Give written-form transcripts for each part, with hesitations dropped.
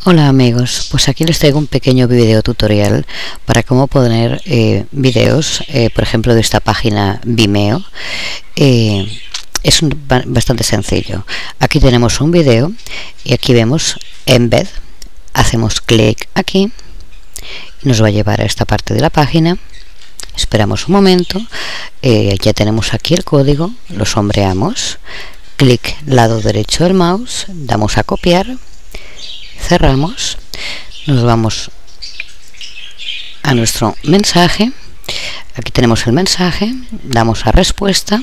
Hola amigos, pues aquí les traigo un pequeño video tutorial para cómo poner videos, por ejemplo de esta página Vimeo. Es bastante sencillo. Aquí tenemos un video y aquí vemos Embed. Hacemos clic aquí y nos va a llevar a esta parte de la página. Esperamos un momento, ya tenemos aquí el código, lo sombreamos, clic lado derecho del mouse, damos a copiar, cerramos, nos vamos a nuestro mensaje, aquí tenemos el mensaje, damos a respuesta,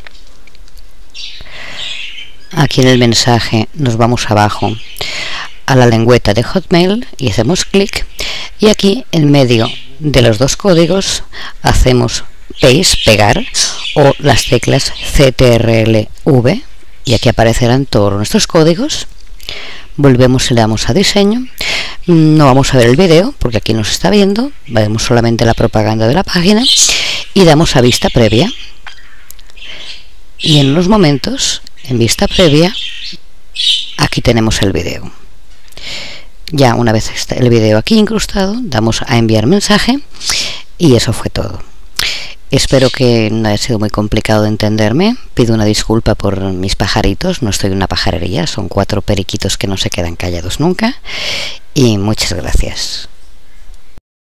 aquí en el mensaje nos vamos abajo a la lengüeta de Hotmail y hacemos clic, y aquí en medio de los dos códigos hacemos paste, pegar, o las teclas CTRL-V, y aquí aparecerán todos nuestros códigos. Volvemos y le damos a diseño. No vamos a ver el video porque aquí nos está viendo, vemos solamente la propaganda de la página, y damos a vista previa, y en unos momentos en vista previa aquí tenemos el video. Ya una vez está el video aquí incrustado, damos a enviar mensaje y eso fue todo. Espero que no haya sido muy complicado de entenderme. Pido una disculpa por mis pajaritos, no estoy en una pajarería, son 4 periquitos que no se quedan callados nunca. Y muchas gracias.